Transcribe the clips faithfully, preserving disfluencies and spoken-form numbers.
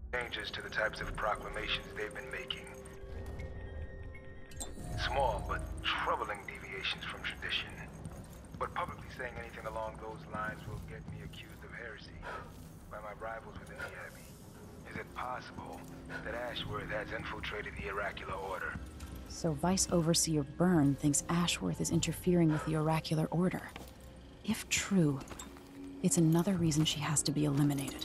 Changes to the types of proclamations they've been making. Small but troubling deviations from tradition. But publicly saying anything along those lines will get me accused of heresy by my rivals within the Abbey. Is it possible that Ashworth has infiltrated the Oracular Order? So Vice Overseer Byrne thinks Ashworth is interfering with the Oracular Order. If true, it's another reason she has to be eliminated.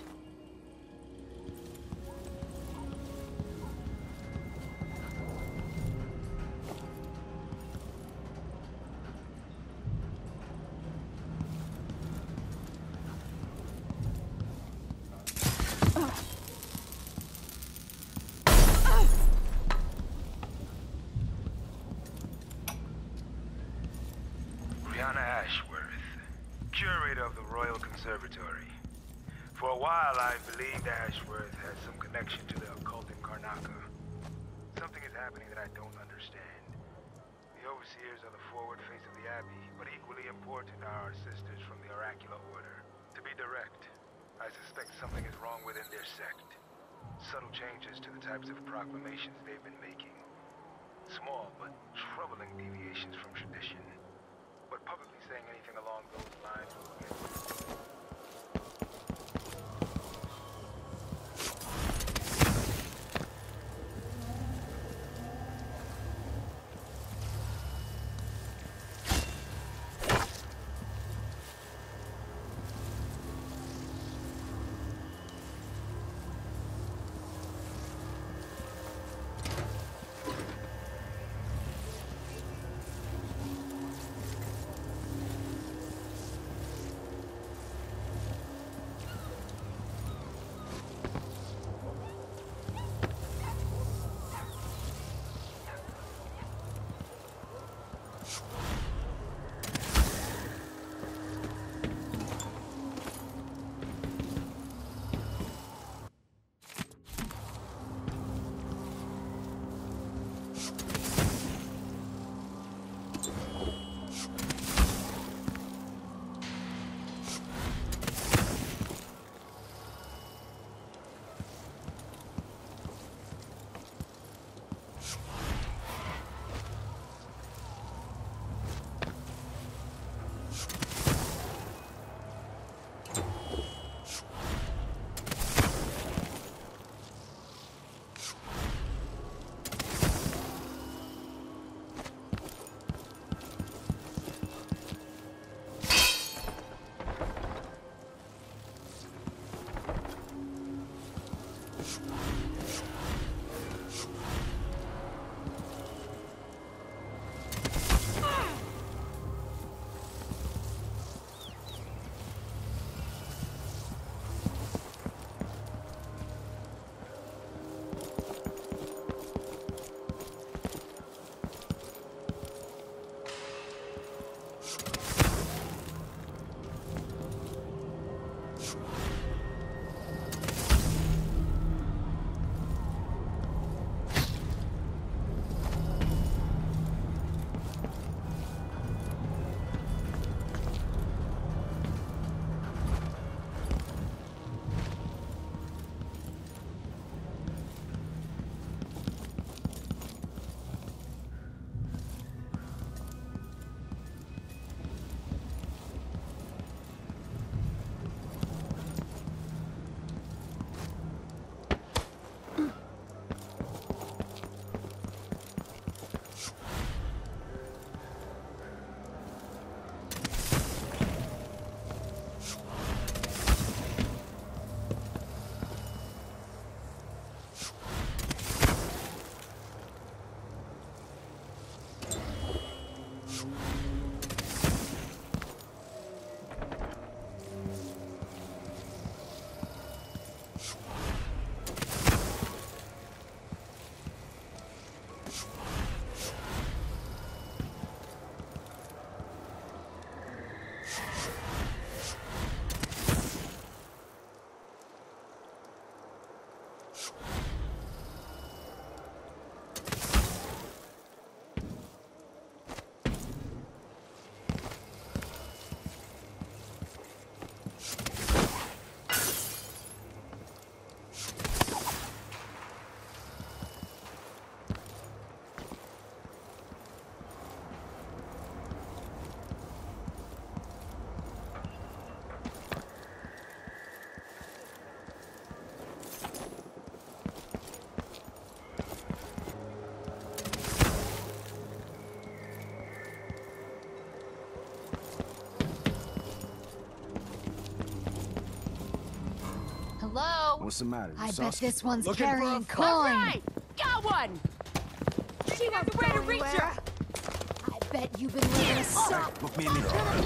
Ashworth, curator of the Royal Conservatory. For a while, I believed Ashworth had some connection to the occult in Karnaca. Something is happening that I don't understand. The Overseers are the forward face of the Abbey, but equally important are our sisters from the Oracular Order. To be direct, I suspect something is wrong within their sect. Subtle changes to the types of proclamations they've been making. Small but troubling deviations from tradition. But publicly saying anything along those lines will get What's the matter? I bet Suspect? this one's Looking for a carrying fight? coin. Right! Got one! She has a way to reach her! I bet you've been living a sock. Look me in the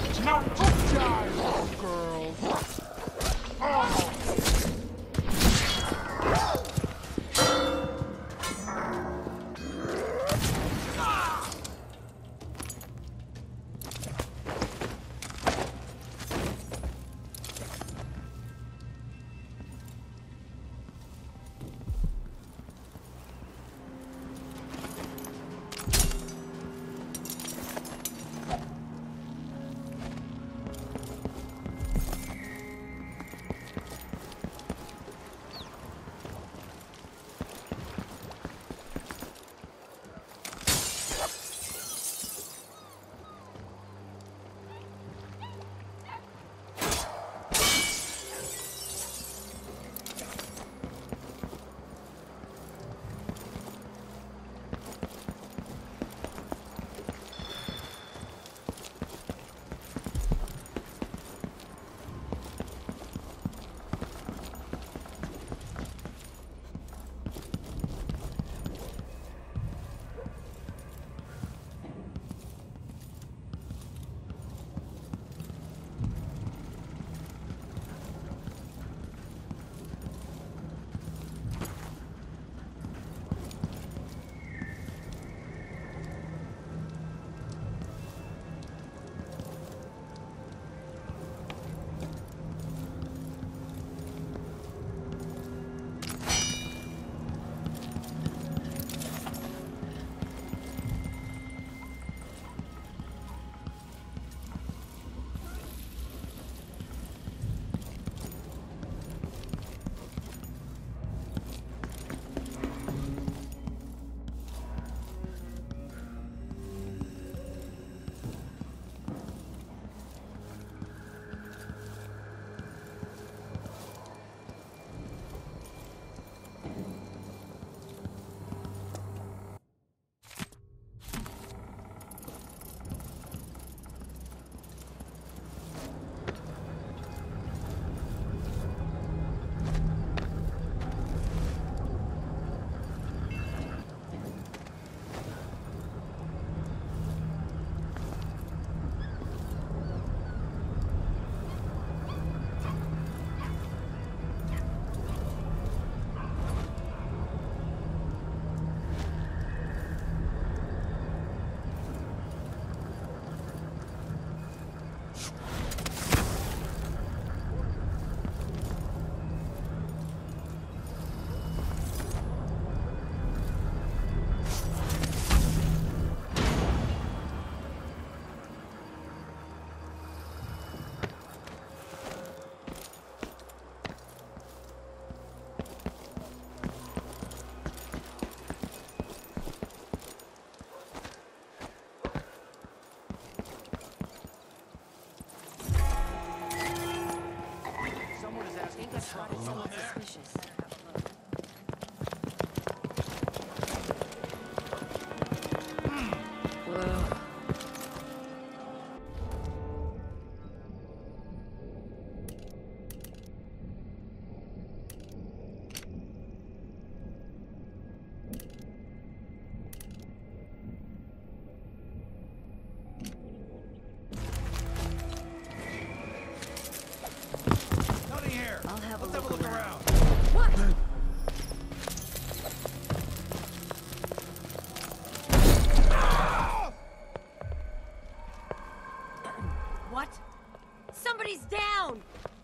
Somebody's down!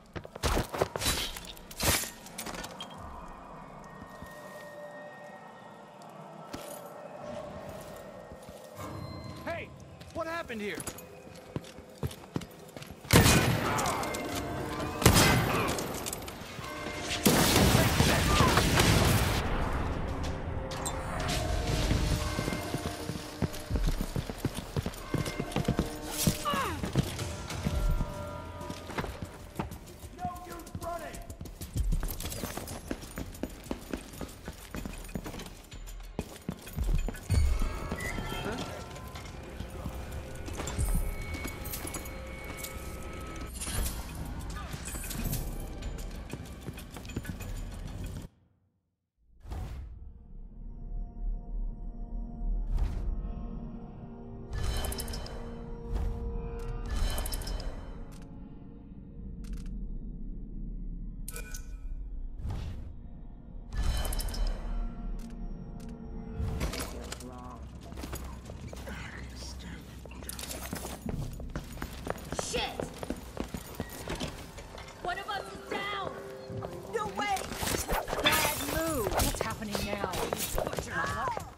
Hey! What happened here?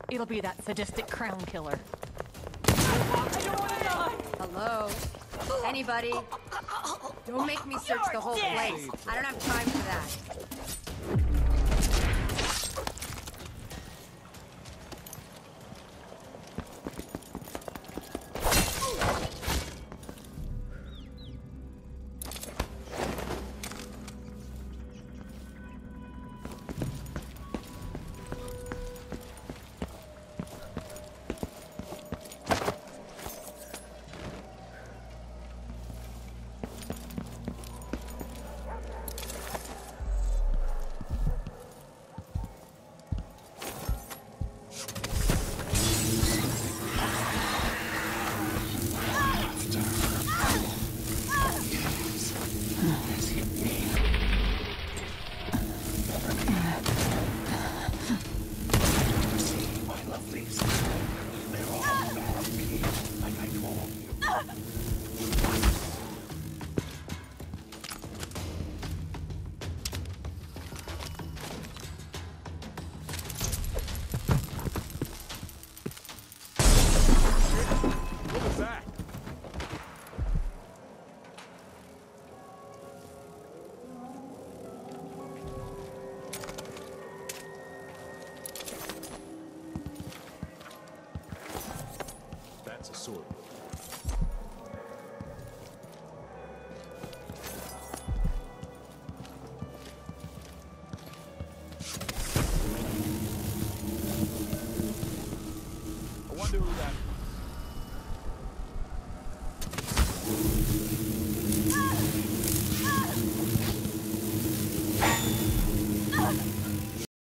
It'll be that sadistic crown killer. Hello? Anybody? Don't make me search the whole place. I don't have time for that. That's a sword. I wonder who that